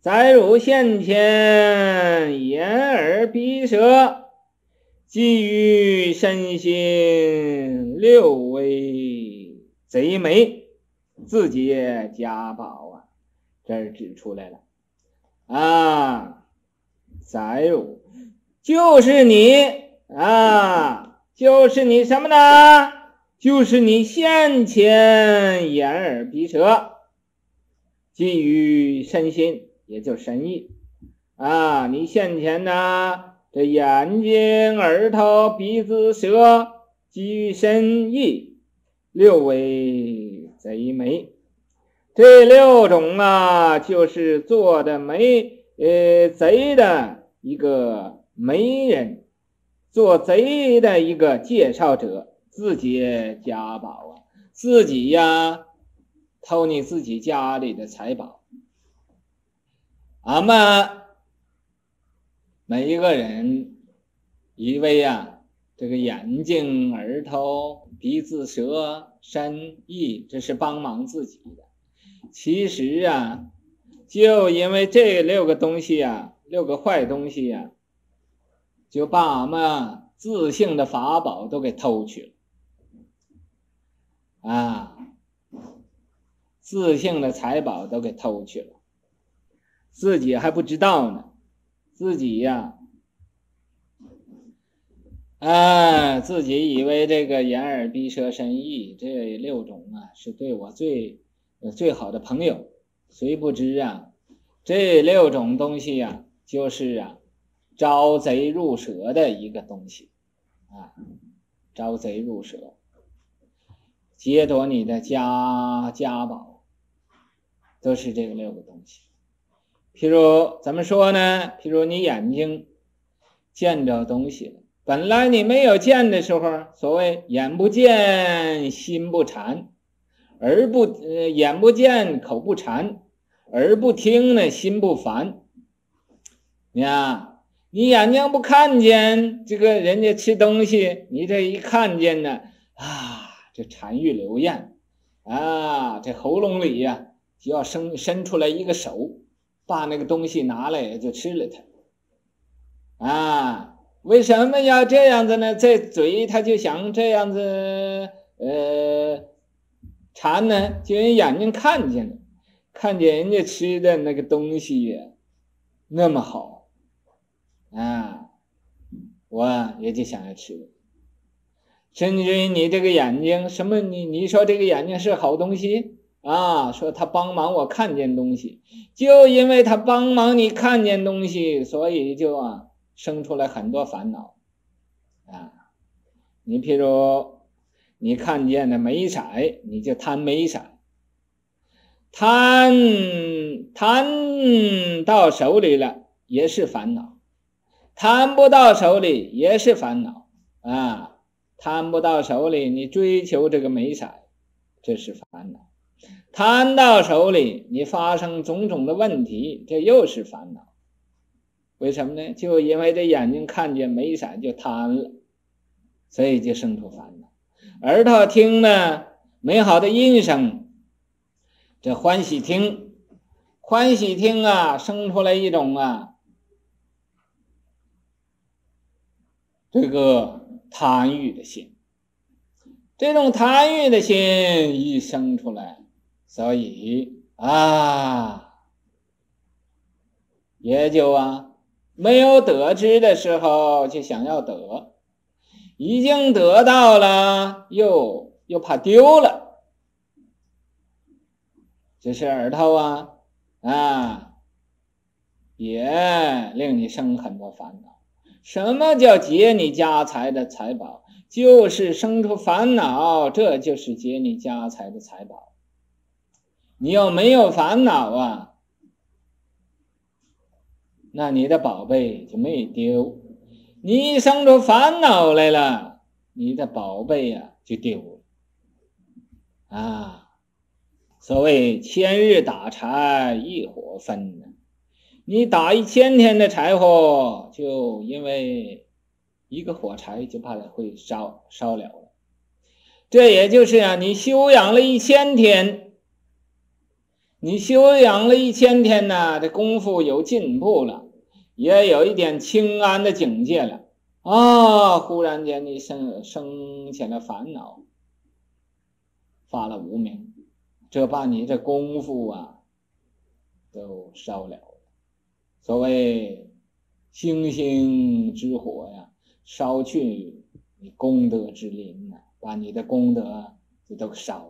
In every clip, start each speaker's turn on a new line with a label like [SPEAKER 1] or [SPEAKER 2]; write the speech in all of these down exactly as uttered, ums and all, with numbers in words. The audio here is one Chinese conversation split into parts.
[SPEAKER 1] 载入先前，眼耳鼻舌，基于身心，六为贼眉，自解家宝啊！这儿指出来了啊，载入就是你啊，就是你什么呢？就是你先前眼耳鼻舌，基于身心，也就神意啊。你先前呢，这眼睛、耳朵、鼻子、舌，基于身意，六为贼眉。这六种啊，就是做的媒呃贼的一个媒人，做贼的一个介绍者，自解家宝啊，自己呀偷你自己家里的财宝。俺们每一个人以为啊，这个眼睛、耳朵、鼻子、舌、身、意，这是帮忙自己的。其实啊，就因为这六个东西啊，六个坏东西啊，就把俺们自性的法宝都给偷去了啊，自性的财宝都给偷去了，自己还不知道呢，自己呀、啊，啊，自己以为这个眼耳鼻舌身意这六种啊，是对我最最好的朋友，谁不知啊，这六种东西啊，就是啊，招贼入舍的一个东西啊，招贼入舍，劫夺你的家家宝，都是这个六个东西。譬如怎么说呢？譬如你眼睛见着东西了，本来你没有见的时候，所谓眼不见心不馋，耳不呃眼不见口不馋，耳不听呢心不烦。你看你眼睛不看见这个人家吃东西，你这一看见呢啊，这馋欲流咽啊，这喉咙里呀、啊、就要伸伸出来一个手，把那个东西拿来就吃了它啊。为什么要这样子呢？这嘴他就想这样子呃馋呢，就人眼睛看见了，看见人家吃的那个东西呀那么好啊，我也就想要吃。甚至于你这个眼睛什么你你说这个眼睛是好东西啊，说他帮忙我看见东西，就因为他帮忙你看见东西，所以就啊生出来很多烦恼啊。你譬如你看见的眉色，你就贪眉色，贪贪到手里了也是烦恼，贪不到手里也是烦恼啊。贪不到手里，你追求这个眉色，这是烦恼；贪到手里，你发生种种的问题，这又是烦恼。为什么呢？就因为这眼睛看见眉色就贪了，所以就生出烦恼。耳朵听呢美好的音声，这欢喜听，欢喜听啊，生出来一种啊这个贪欲的心，这种贪欲的心一生出来，所以啊也就啊没有得知的时候就想要得，已经得到了又又怕丢了，这是耳朵啊啊也令你生很多烦恼。什么叫劫你家财的财宝？就是生出烦恼，这就是劫你家财的财宝。你要没有烦恼啊，那你的宝贝就没丢。你一生出烦恼来了，你的宝贝啊就丢了啊。所谓千日打柴一火分呢，你打一千天的柴火，就因为一个火柴就怕会烧烧了了。这也就是啊，你修养了一千天， 你修养了一千天呢，这功夫有进步了，也有一点清安的境界了啊！忽然间你生生起了烦恼，发了无明，这把你这功夫啊都烧了。所谓星星之火呀，烧去你功德之林啊，把你的功德就都烧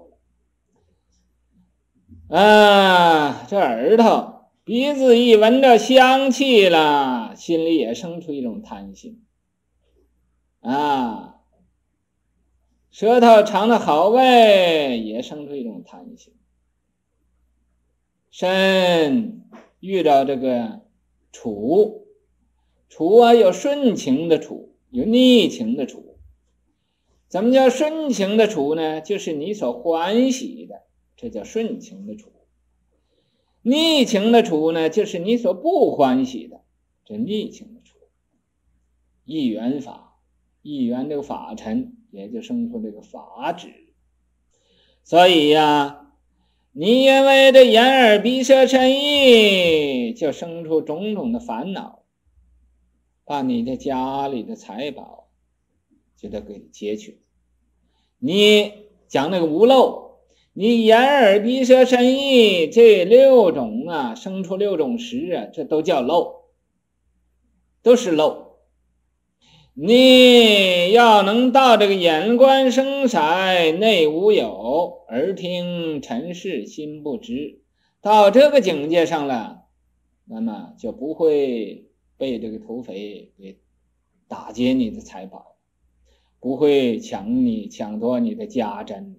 [SPEAKER 1] 了啊！这耳朵鼻子一闻着香气了，心里也生出一种贪心啊，舌头尝了好味，也生出一种贪心。身遇到这个处，处啊有顺情的处，有逆情的处。怎么叫顺情的处呢？就是你所欢喜的，这叫顺情的处。逆情的处呢，就是你所不欢喜的，这逆情的处。一元法，一元这个法尘，也就生出这个法执。所以呀，你因为这眼耳鼻舌身意，就生出种种的烦恼，把你的家里的财宝就得给劫去。你讲那个无漏，你眼耳鼻舌身意这六种啊，生出六种识啊，这都叫漏，都是漏。你要能到这个眼观声色内无有，耳听尘世心不知，到这个境界上了，那么就不会被这个土匪给打劫你的财宝，不会抢你抢夺你的家珍。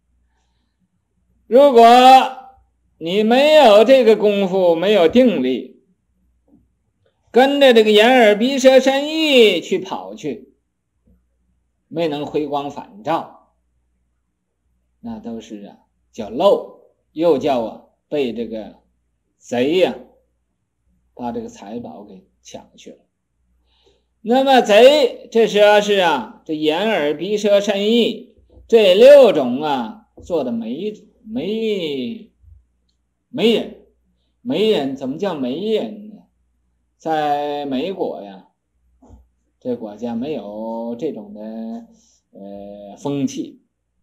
[SPEAKER 1] 如果你没有这个功夫，没有定力，跟着这个眼耳鼻舌身意去跑去，没能回光返照，那都是啊叫漏，又叫啊被这个贼呀、啊、把这个财宝给抢去了。那么贼这时候是啊这眼耳鼻舌身意这六种啊做的没没没人没人怎么叫没人呢？在美国呀，这国家没有这种的呃风气。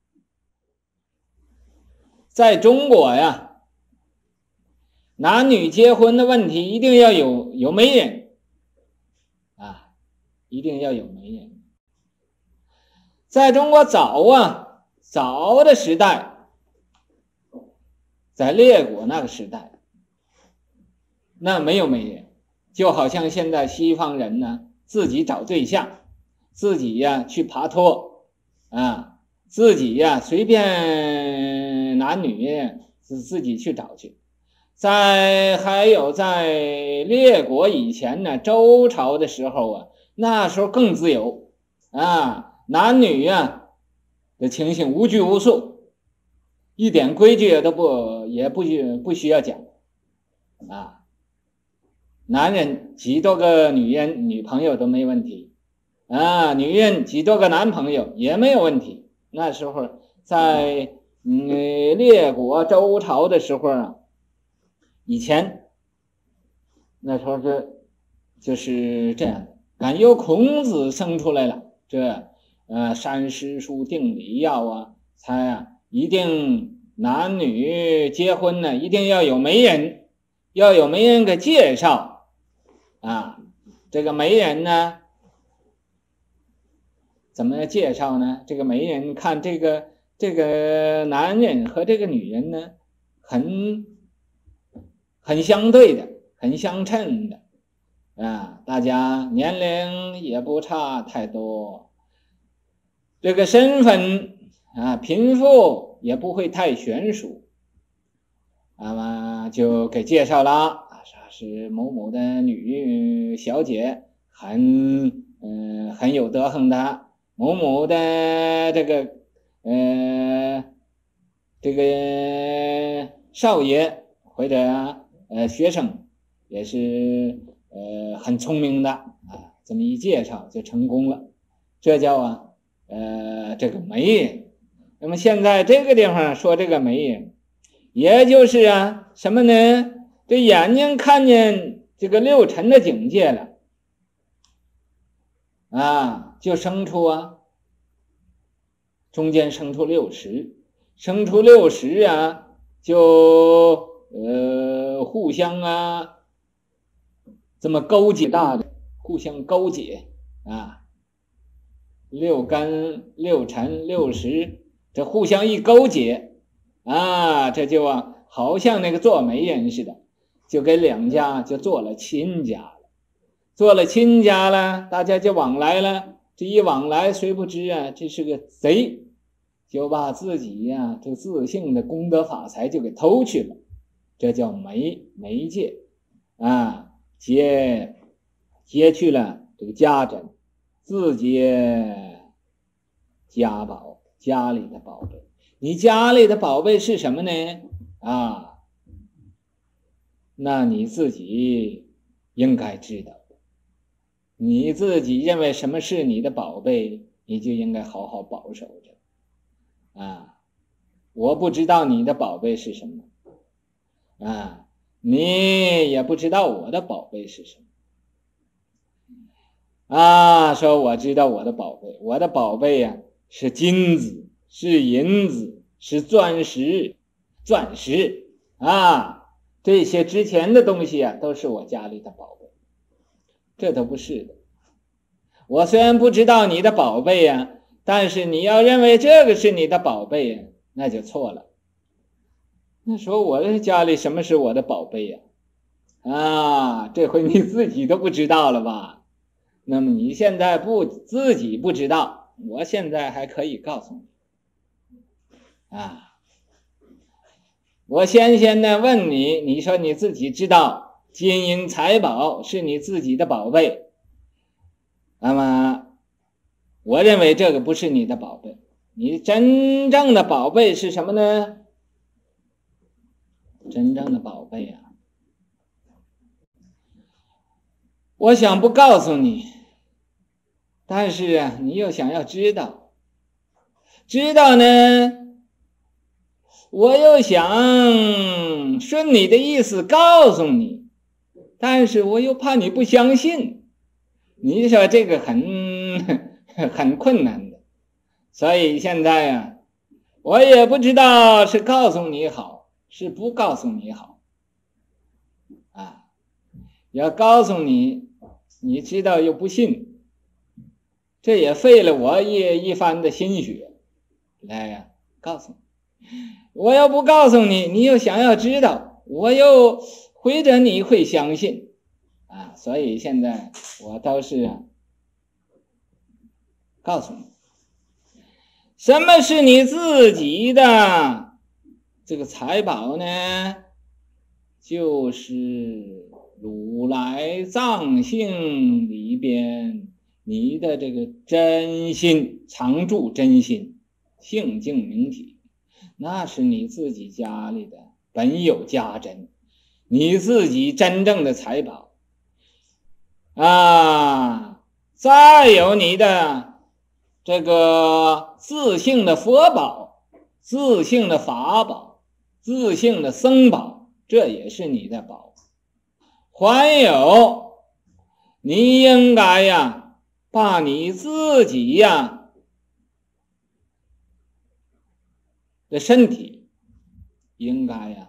[SPEAKER 1] 在中国呀，男女结婚的问题一定要有有媒人啊，一定要有媒人。在中国早啊早的时代，在列国那个时代，那没有媒人，就好像现在西方人呢自己找对象，自己呀去爬托啊，自己呀随便男女自自己去找去。在还有在列国以前呢，周朝的时候啊，那时候更自由啊，男女啊的情形无拘无束，一点规矩都不也不不需要讲啊。男人几多个女人女朋友都没问题啊，女人几多个男朋友也没有问题。那时候在嗯列国周朝的时候啊，以前那时候这就是这样，敢由孔子生出来了，这呃三诗书定礼要啊，才啊一定男女结婚呢，一定要有媒人，要有媒人给介绍。啊，这个媒人呢，怎么介绍呢？这个媒人看这个这个男人和这个女人呢，很很相对的，很相称的啊，大家年龄也不差太多，这个身份啊，贫富也不会太悬殊，那么就给介绍了。是某某的女小姐，很嗯、呃、很有德行的，某某的这个呃这个少爷或者呃学生也是呃很聪明的啊，这么一介绍就成功了，这叫啊呃这个媒人。那么现在这个地方说这个媒人， 也就是啊什么呢？这眼睛看见这个六尘的境界了啊，就生出啊，中间生出六识，生出六识啊，就呃互相啊这么勾结大的，互相勾结啊，六根、六尘、六识，这互相一勾结啊，这就啊好像那个做媒人似的，就给两家就做了亲家了，做了亲家了，大家就往来了。这一往来，谁不知啊？这是个贼，就把自己呀、啊、这自性的功德法财就给偷去了，这叫媒媒介啊，劫劫去了这个家珍，自劫家宝，家里的宝贝。你家里的宝贝是什么呢？啊，那你自己应该知道，你自己认为什么是你的宝贝，你就应该好好保守着啊。我不知道你的宝贝是什么啊，你也不知道我的宝贝是什么啊。说我知道我的宝贝，我的宝贝呀、啊、是金子，是银子，是钻石，钻石啊，这些值钱的东西啊，都是我家里的宝贝。这都不是的。我虽然不知道你的宝贝呀、啊，但是你要认为这个是你的宝贝呀、啊，那就错了。那说我的家里什么是我的宝贝呀、啊？啊，这回你自己都不知道了吧？那么你现在不自己不知道，我现在还可以告诉你啊。我先先呢问你，你说你自己知道金银财宝是你自己的宝贝，那么我认为这个不是你的宝贝，你真正的宝贝是什么呢？真正的宝贝啊，我想不告诉你，但是啊，你又想要知道，知道呢，我又想顺你的意思告诉你，但是我又怕你不相信，你说这个很很困难的，所以现在啊，我也不知道是告诉你好，是不告诉你好啊。要告诉你，你知道又不信，这也费了我一一番的心血来呀、啊、告诉你。我要不告诉你，你又想要知道，我又或者你会相信啊，所以现在我都是告诉你，什么是你自己的这个财宝呢？就是如来藏性里边你的这个真心，常住真心，性净明体，那是你自己家里的本有家珍，你自己真正的财宝啊。再有你的这个自性的佛宝，自性的法宝，自性的僧宝，这也是你的宝。还有你应该呀把你自己呀的身体应该呀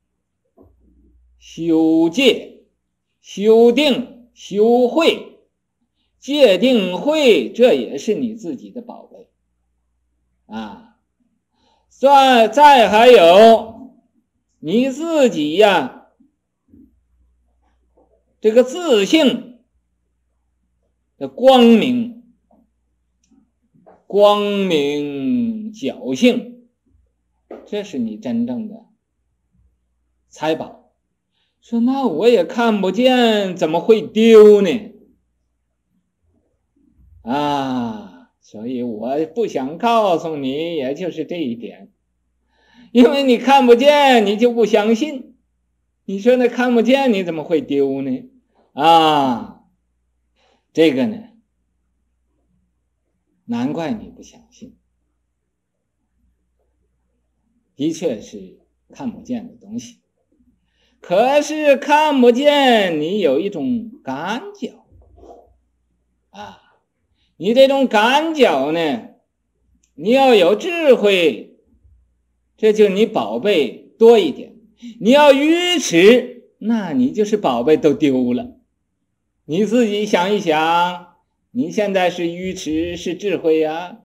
[SPEAKER 1] 修戒、修定、修慧，戒定慧，这也是你自己的宝贝啊。再再还有你自己呀这个自性的光明，光明侥幸，这是你真正的财宝。说那我也看不见，怎么会丢呢？啊，所以我不想告诉你，也就是这一点，因为你看不见，你就不相信。你说那看不见，你怎么会丢呢？啊，这个呢，难怪你不相信。的确是看不见的东西。可是看不见，你有一种感觉啊，你这种感觉呢，你要有智慧，这就你宝贝多一点。你要愚痴，那你就是宝贝都丢了。你自己想一想，你现在是愚痴是智慧呀？